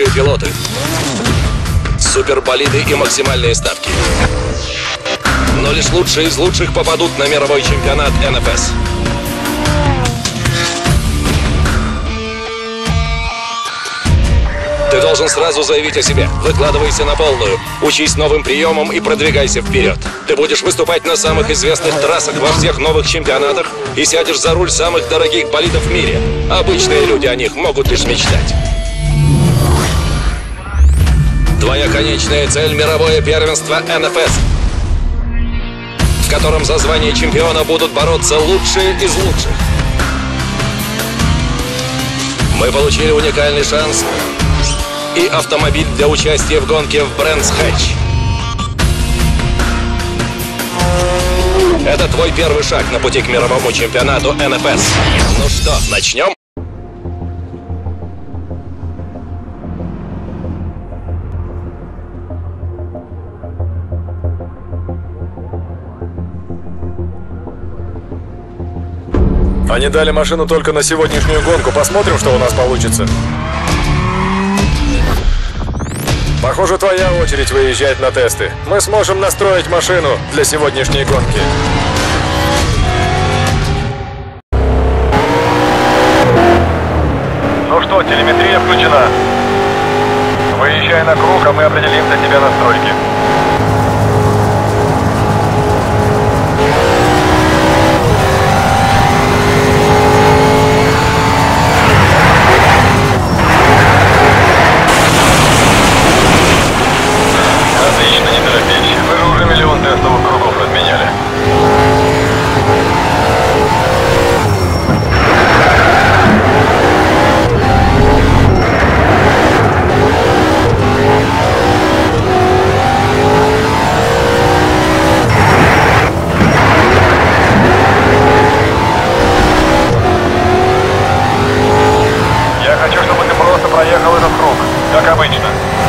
лучшие пилоты, суперболиды и максимальные ставки. Но лишь лучшие из лучших попадут на мировой чемпионат НФС. Ты должен сразу заявить о себе. Выкладывайся на полную. Учись новым приемам и продвигайся вперед. Ты будешь выступать на самых известных трассах во всех новых чемпионатах и сядешь за руль самых дорогих болидов в мире. Обычные люди о них могут лишь мечтать. Твоя конечная цель — мировое первенство НФС, в котором за звание чемпиона будут бороться лучшие из лучших. Мы получили уникальный шанс и автомобиль для участия в гонке в Brands Hatch. Это твой первый шаг на пути к мировому чемпионату НФС. Ну что, начнем? Они дали машину только на сегодняшнюю гонку. Посмотрим, что у нас получится. Похоже, твоя очередь выезжать на тесты. Мы сможем настроить машину для сегодняшней гонки. Ну что, телеметрия включена. Выезжай на круг, а мы определим для тебя настройки. Тестовых кругов разменяли. Я хочу, чтобы ты просто проехал этот круг, как обычно.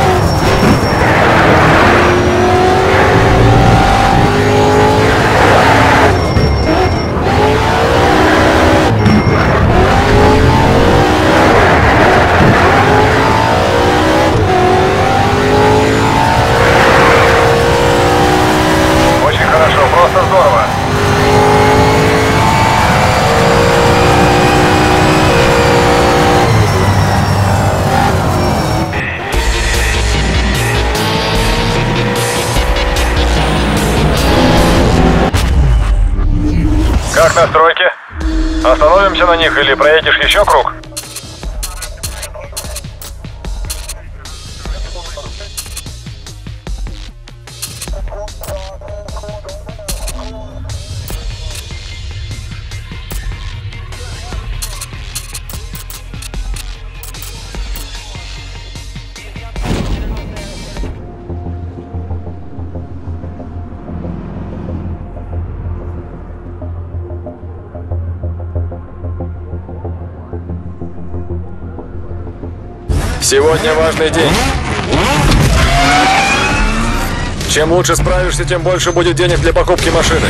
Просто здорово. Как настройки? Остановимся на них или проедешь еще круг? Сегодня важный день. Чем лучше справишься, тем больше будет денег для покупки машины.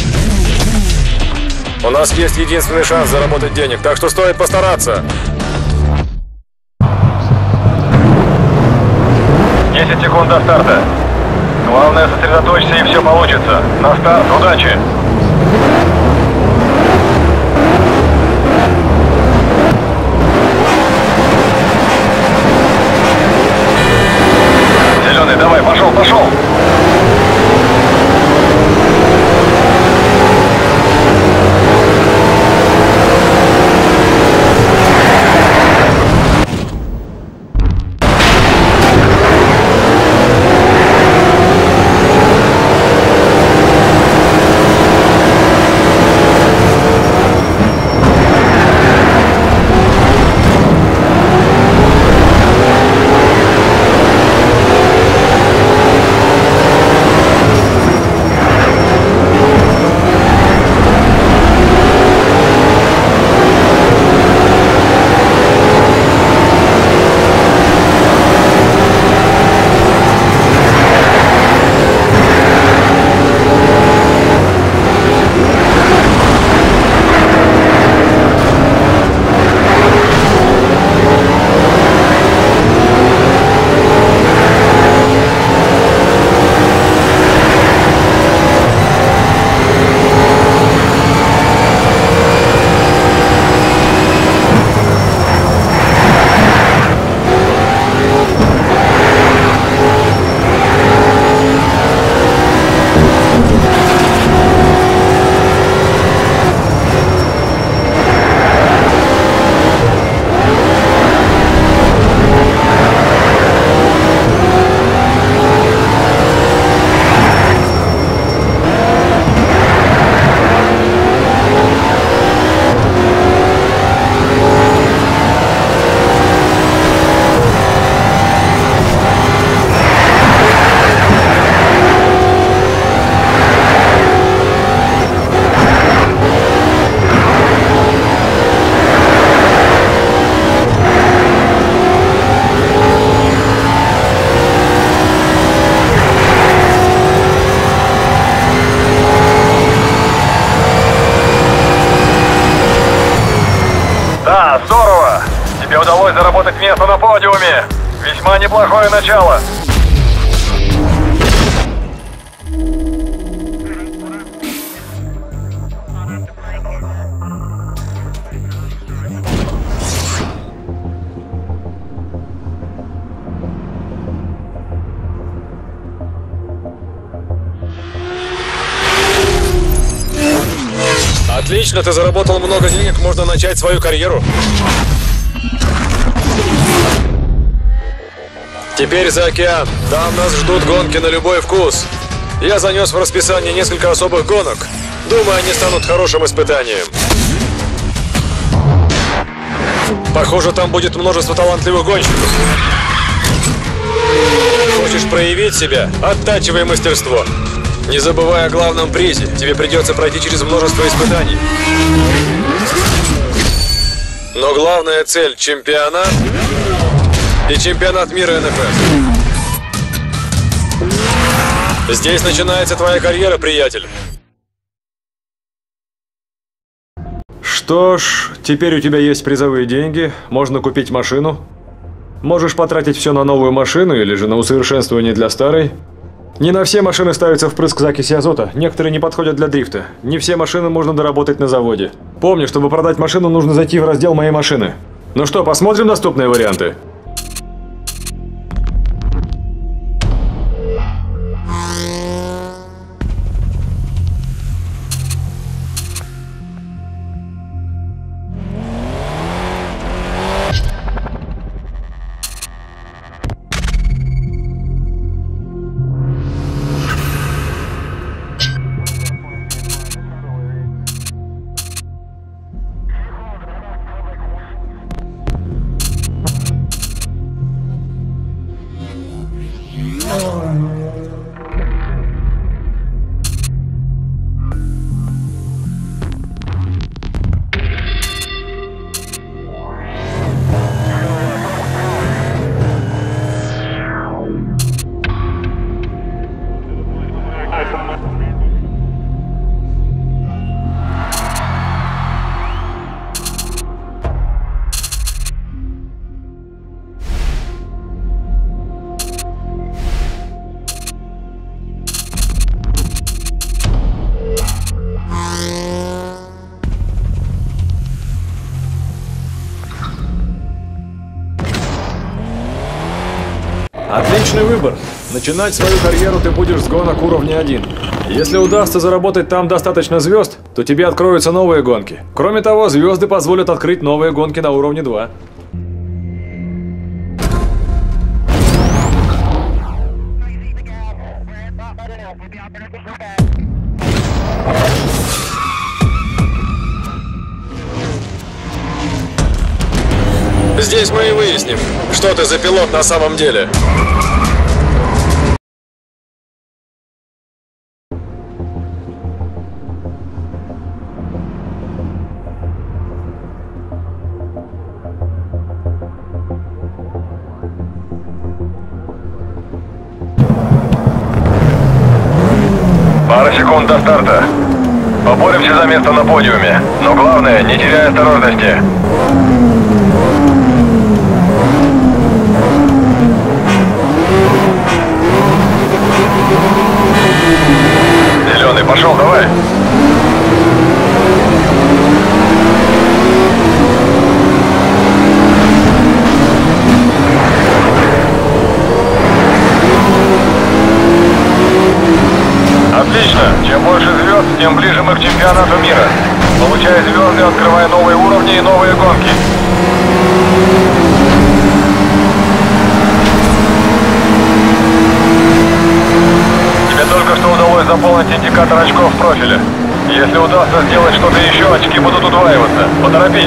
У нас есть единственный шанс заработать денег, так что стоит постараться. 10 секунд до старта. Главное, сосредоточься, и все получится. На старт, удачи! Зеленый, давай, пошел, пошел! подиуме. Весьма неплохое начало. Отлично, ты заработал много денег, можно начать свою карьеру. Теперь за океан. Там нас ждут гонки на любой вкус. Я занес в расписание несколько особых гонок. Думаю, они станут хорошим испытанием. Похоже, там будет множество талантливых гонщиков. Хочешь проявить себя? Оттачивай мастерство. Не забывай о главном призе. Тебе придется пройти через множество испытаний. Но главная цель — чемпионат и чемпионат мира НФС. Здесь начинается твоя карьера, приятель. Что ж, теперь у тебя есть призовые деньги, можно купить машину. Можешь потратить все на новую машину или же на усовершенствование для старой. Не на все машины ставится впрыск закиси азота, некоторые не подходят для дрифта. Не все машины можно доработать на заводе. Помни, чтобы продать машину, нужно зайти в раздел «Моей машины». Ну что, посмотрим доступные варианты? Отличный выбор. Начинать свою карьеру ты будешь с гонок уровня 1. Если удастся заработать там достаточно звезд, то тебе откроются новые гонки. Кроме того, звезды позволят открыть новые гонки на уровне 2. Здесь мы и выясним, что ты за пилот на самом деле. Пара секунд до старта. Поборемся за место на подиуме, но главное, не теряй осторожности. Зеленый, пошел, давай. Отлично. Чем больше звезд, тем ближе мы к чемпионату мира. Получая звезды, открывая новые уровни и новые гонки. Тебе только что удалось заполнить индикатор очков в профиле. Если удастся сделать что-то еще, очки будут удваиваться. Поторопись.